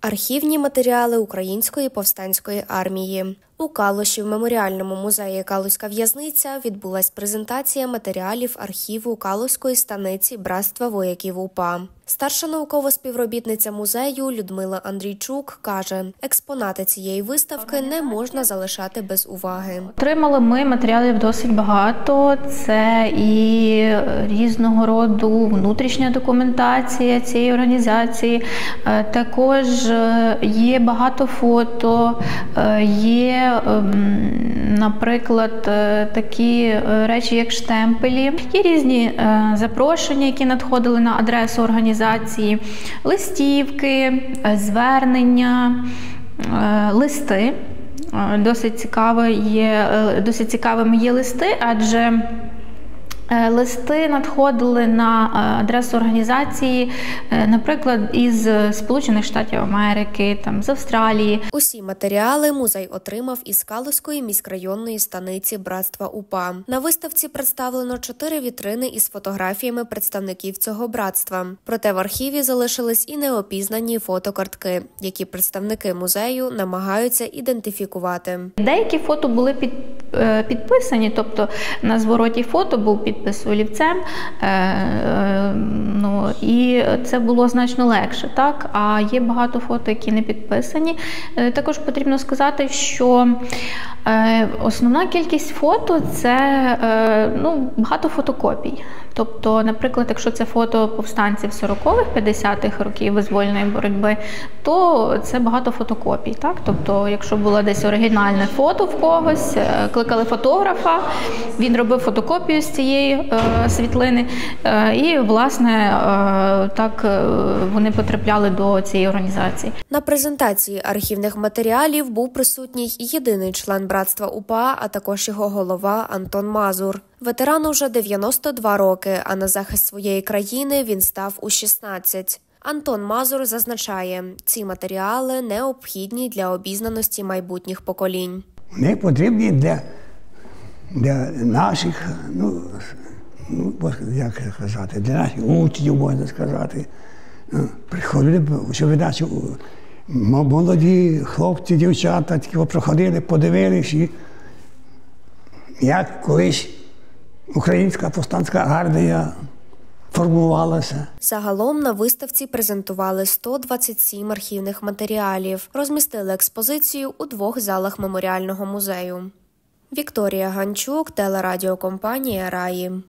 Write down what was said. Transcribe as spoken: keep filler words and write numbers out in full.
Архівні матеріали Української повстанської армії. У Калуші в меморіальному музеї «Калузька в'язниця» відбулась презентація матеріалів архіву Калузької станиці Братства вояків УПА. Старша наукова співробітниця музею Людмила Андрійчук каже, експонати цієї виставки не можна залишати без уваги. Отримали ми матеріалів досить багато. Це і різного роду внутрішня документація цієї організації. Також є багато фото, є, наприклад, такі речі, як штемпелі. Є різні запрошення, які надходили на адресу організації. Листівки, звернення, листи. Досить цікаво є, досить цікавими є листи, адже листи надходили на адресу організації, наприклад, із Сполучених Штатів Америки, там, з Австралії. Усі матеріали музей отримав із Калузької міськрайонної станиці Братства УПА. На виставці представлено чотири вітрини із фотографіями представників цього братства. Проте в архіві залишились і неопізнані фотокартки, які представники музею намагаються ідентифікувати. Деякі фото були під, підписані, тобто на звороті фото був підпис олівцем, е, е, ну, і це було значно легше, так? А є багато фото, які не підписані. Е, також потрібно сказати, що е, основна кількість фото – це е, ну, багато фотокопій. Тобто, наприклад, якщо це фото повстанців сорокових, п'ятдесятих років визвольної боротьби, то це багато фотокопій, так? Тобто, якщо було десь оригінальне фото в когось, кликали фотографа, він робив фотокопію з цієї е, світлини, е, і, власне, е, так е, вони потрапляли до цієї організації. На презентації архівних матеріалів був присутній єдиний член Братства УПА, а також його голова Антон Мазур. Ветерану вже дев'яносто два роки, а на захист своєї країни він став у шістнадцять. Антон Мазур зазначає, ці матеріали необхідні для обізнаності майбутніх поколінь. Вони потрібні для, для наших, ну, ну, як сказати, для наших учнів, можна сказати. Приходили, щоб наші молоді хлопці, дівчата такі проходили, подивилися, як колись Українська повстанська армія формувалася. Загалом на виставці презентували сто двадцять сім архівних матеріалів. Розмістили експозицію у двох залах меморіального музею. Вікторія Ганчук, телерадіокомпанія «Раї».